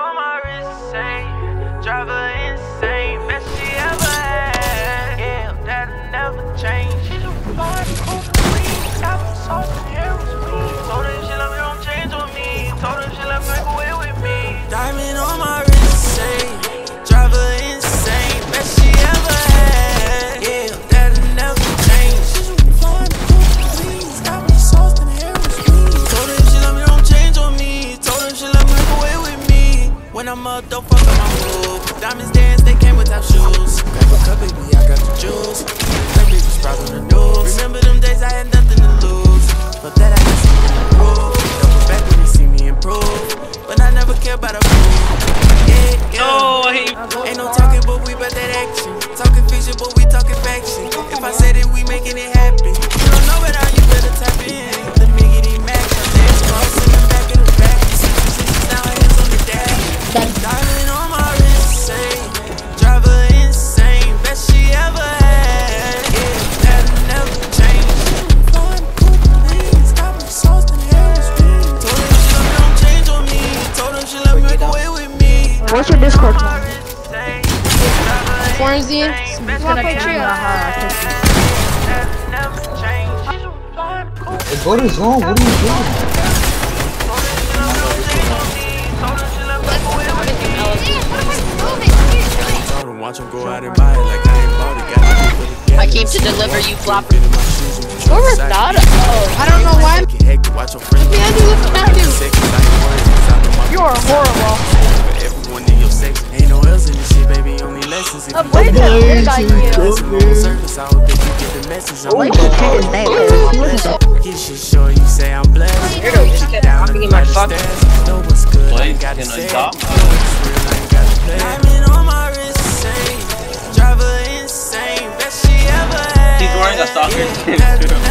on my wrist, insane. Drive her insane. Best she ever had. Yeah, that'll never change. She just fly the coast of green. Apple sauce and hair was sweet. Told her if she love me, don't change on me. Told her if she love me, make away with me. Diamond on my wrist, insane. Drive her insane. Best she ever had. Yeah, that'll never change. She just fly the coast of green. Apple sauce and hair was sweet. Told her if she love me, don't change on me. Told her if she love me, make away with me. When I'm up, don't fuck up my move. Diamonds dance, they came without shoes. Grab a cup, baby, I got the juice. That bitch was proud on the news. Remember them days I had nothing to lose, but that I had something to prove. Double back when they see me improve, but I never care about a move. Yeah, yeah. Oh, Ain't no talking, but we about that action. Talking fiction, but we talking faction. If I said it, we making it happen. You don't know it, how you better tap in. The miggity max, my legs crossed in the back of the back. Now hands on the dash. Diamond on my wrist, insane. Drive her insane. Best she ever had. Yeah, that'll never change. Flying cool planes, got me sauced and hair was green. Told her she love me, don't change on me. Told her she love me, make away with me. What's your Discord name? Quarantine. Go to zone, what are you doing? Watch him go out and buy it like I ain't bought it. I came to deliver you flopper. Where's that? Oh, I don't know why. You are horrible. Everyone in your section ain't no else in this shit, baby. Only lessons. I'm way too weird on you. Surface, I hope that you get the message. I'm like, get shit sure you say I'm blessed. Here go, you get out. I'm getting my fuck. Know what's good. I Play ain't got to in say a top. Diamond on my wrist, insane. Drive her insane. Best she ever had. He's wearing a soccer skin too.